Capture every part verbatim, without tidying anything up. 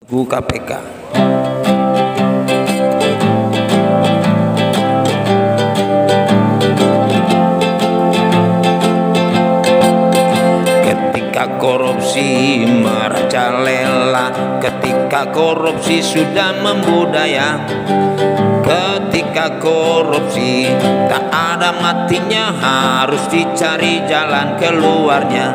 Bu K P K. Ketika korupsi merajalela, ketika korupsi sudah membudaya, ketika korupsi tak ada matinya, harus dicari jalan keluarnya.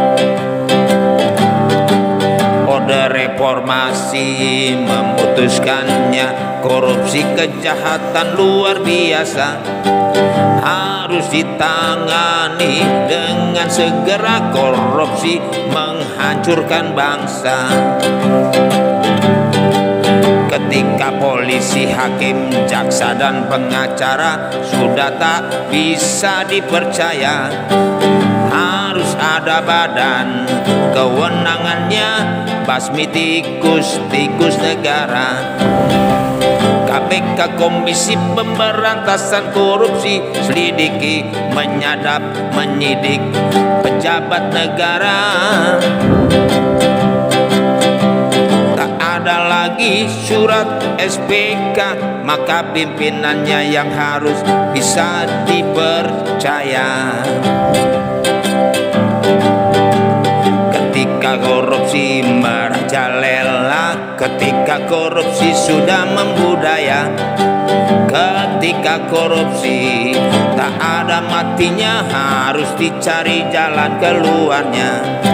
Orde reformasi memutuskannya, korupsi kejahatan luar biasa, harus ditangani dengan segera. Korupsi menghancurkan bangsa. Ketika polisi, hakim, jaksa dan pengacara sudah tak bisa dipercaya, harus ada badan kewenangannya, basmi tikus-tikus negara. K P K, Komisi Pemberantasan Korupsi, selidiki, menyadap, menyidik pejabat negara. Tak ada lagi surat S P K, maka pimpinannya yang harus bisa dipercaya. Ketika korupsi merajalela, ketika korupsi sudah membudaya, ketika korupsi tak ada matinya, harus dicari jalan keluarnya.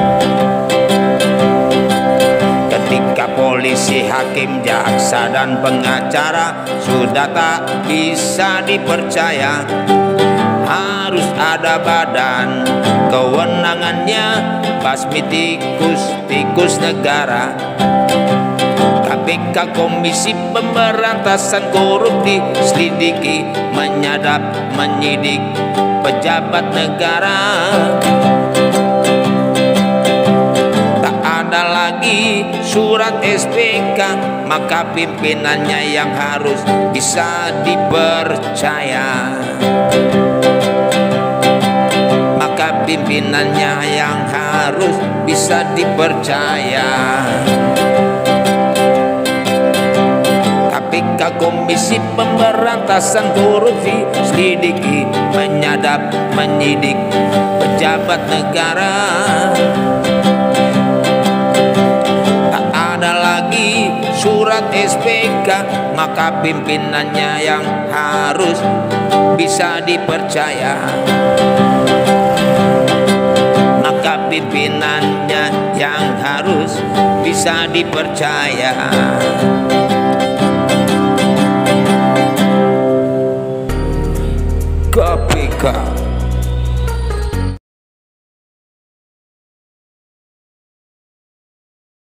Ketika polisi, hakim, jaksa dan pengacara sudah tak bisa dipercaya, harus ada badan kewenangannya, basmi tikus-tikus negara. K P K, Komisi Pemberantasan Korupsi, selidiki, menyadap, menyidik pejabat negara. Tak ada lagi surat S P K, maka pimpinannya yang harus bisa dipercaya. Maka pimpinannya yang harus bisa dipercaya. K P K, Komisi Pemberantasan Korupsi, selidiki, menyadap, menyidik pejabat negara. Tak ada lagi surat S P K, maka pimpinannya yang harus bisa dipercaya. Maka pimpinannya yang harus bisa dipercaya. K P K.